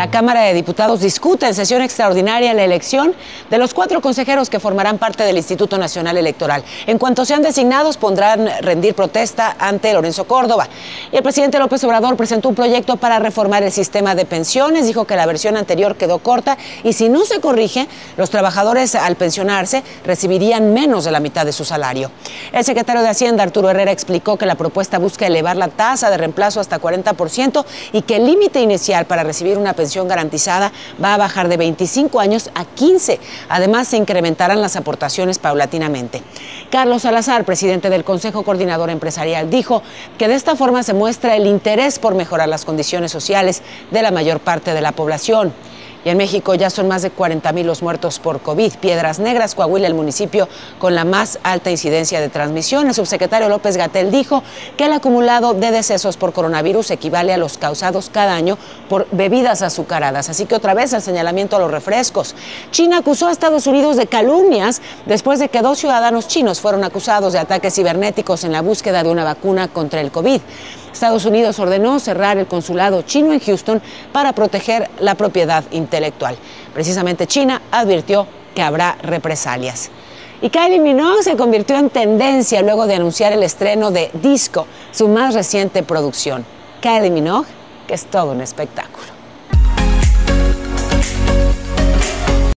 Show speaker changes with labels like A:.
A: La Cámara de Diputados discute en sesión extraordinaria la elección de los 4 consejeros que formarán parte del Instituto Nacional Electoral. En cuanto sean designados, podrán rendir protesta ante Lorenzo Córdoba. Y el presidente López Obrador presentó un proyecto para reformar el sistema de pensiones. Dijo que la versión anterior quedó corta y si no se corrige, los trabajadores al pensionarse recibirían menos de la mitad de su salario. El secretario de Hacienda, Arturo Herrera, explicó que la propuesta busca elevar la tasa de reemplazo hasta 40% y que el límite inicial para recibir una pensión garantizada va a bajar de 25 años a 15. Además, se incrementarán las aportaciones paulatinamente. Carlos Salazar, presidente del Consejo Coordinador Empresarial, dijo que de esta forma se muestra el interés por mejorar las condiciones sociales de la mayor parte de la población. Y en México ya son más de 40,000 los muertos por COVID. Piedras Negras, Coahuila, el municipio con la más alta incidencia de transmisión. El subsecretario López-Gatell dijo que el acumulado de decesos por coronavirus equivale a los causados cada año por bebidas azucaradas. Así que otra vez el señalamiento a los refrescos. China acusó a Estados Unidos de calumnias después de que 2 ciudadanos chinos fueron acusados de ataques cibernéticos en la búsqueda de una vacuna contra el COVID. Estados Unidos ordenó cerrar el consulado chino en Houston para proteger la propiedad intelectual. Precisamente China advirtió que habrá represalias. Y Kylie Minogue se convirtió en tendencia luego de anunciar el estreno de Disco, su más reciente producción. Kylie Minogue, que es todo un espectáculo.